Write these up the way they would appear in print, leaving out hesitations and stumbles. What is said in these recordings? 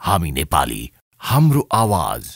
हामी नेपाली, हाम्रो आवाज।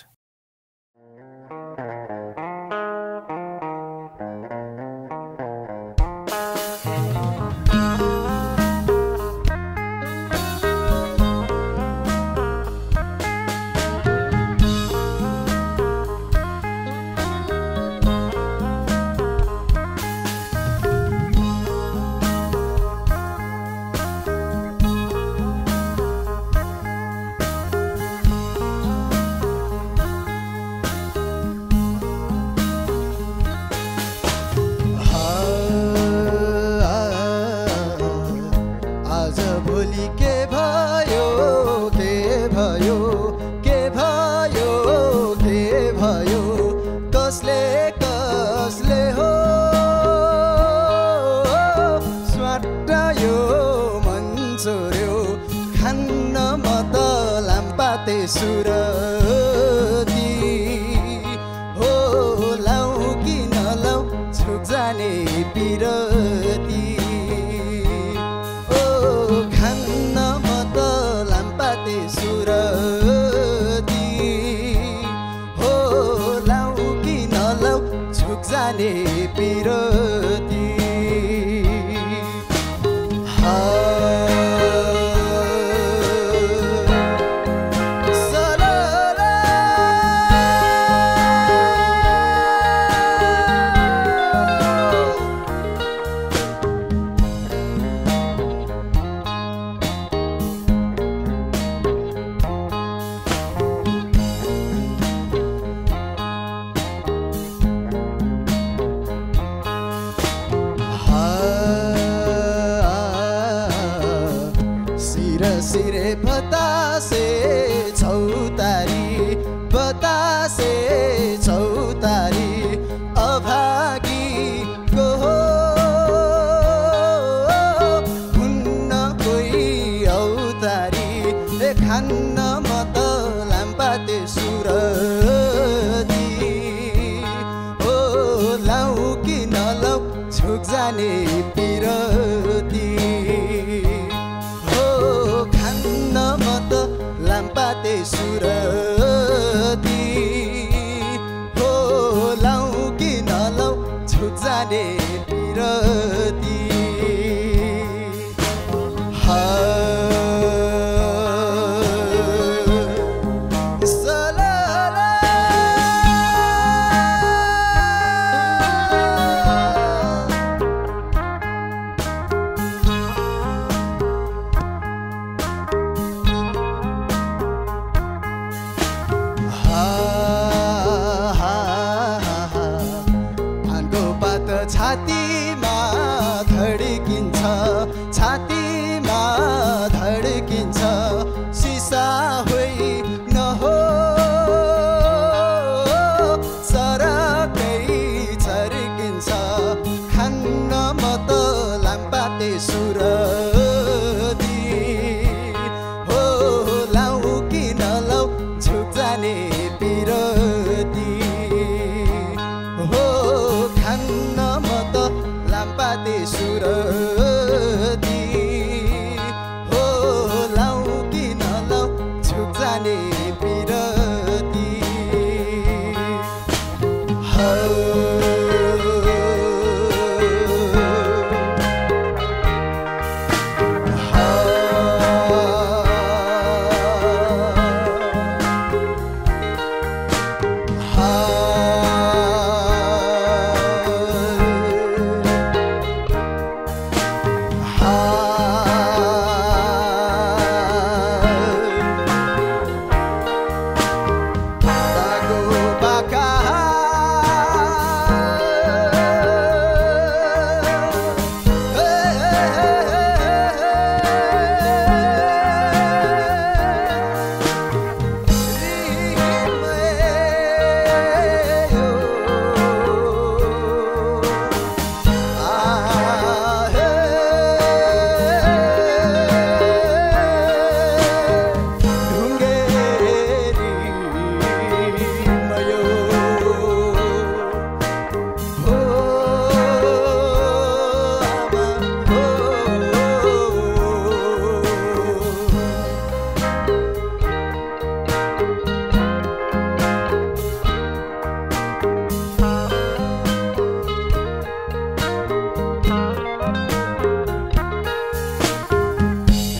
सुरती हो लाउ कि नलाउ झुक जाने पिरती ओ खान्न म त लाम्पाते सुरती हो लाउ कि नलाउ झुक जाने पिरती सिरे बतासे छौतारी अभागी को हुन्न कोही औतारी खान्न म त लाम्पाते सुरती हो लाउ कि नलाउ झुक जाने पिरती लाम्पाते सुरती हो लाउ कि नलाउ झुक जाने पिरती छातीमा धड्किन्छ